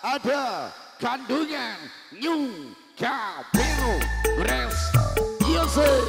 ada kandungan New Capero Grace Yose.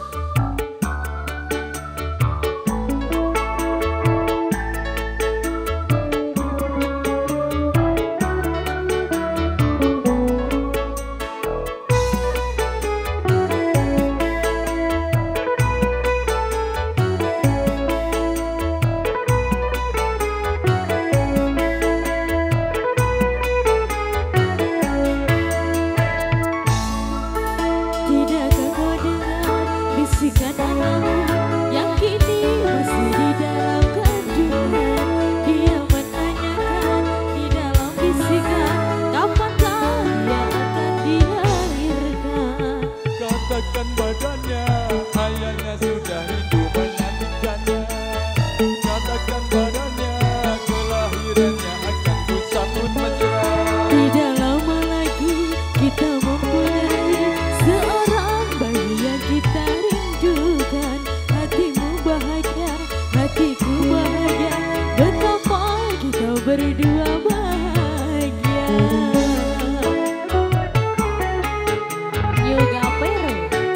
Katakan badannya, ayahnya sudah rindu menantikannya. Katakan badannya, kelahirannya akan ku sambut mesra. Tidak lama lagi kita mempunyai seorang bayi yang kita rindukan. Hatimu bahagia, hatiku bahagia, betapa kita berdua bahagia. Yoga Pero.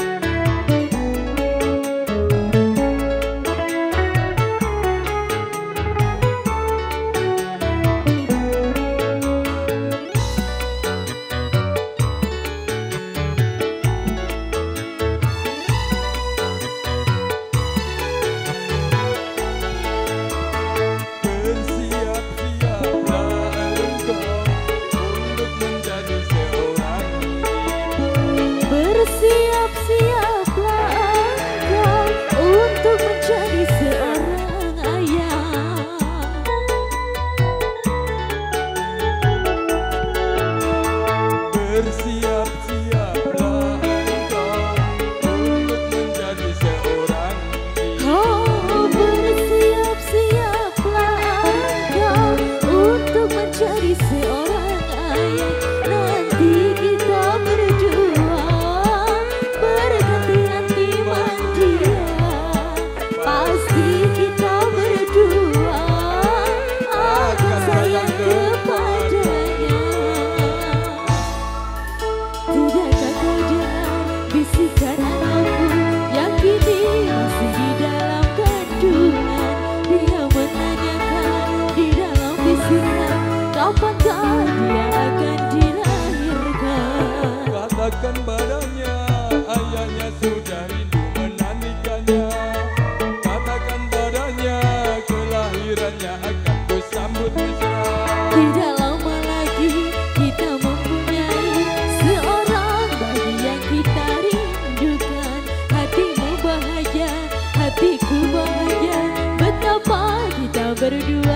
Kapankah dia akan dilahirkan? Katakan badannya, ayahnya sudah rindu menantikannya. Katakan badannya, kelahirannya akan ku sambut mesra. Tidak lama lagi kita mempunyai seorang bayi yang kita rindukan. Hatimu bahagia, hatiku bahagia, betapa kita berdua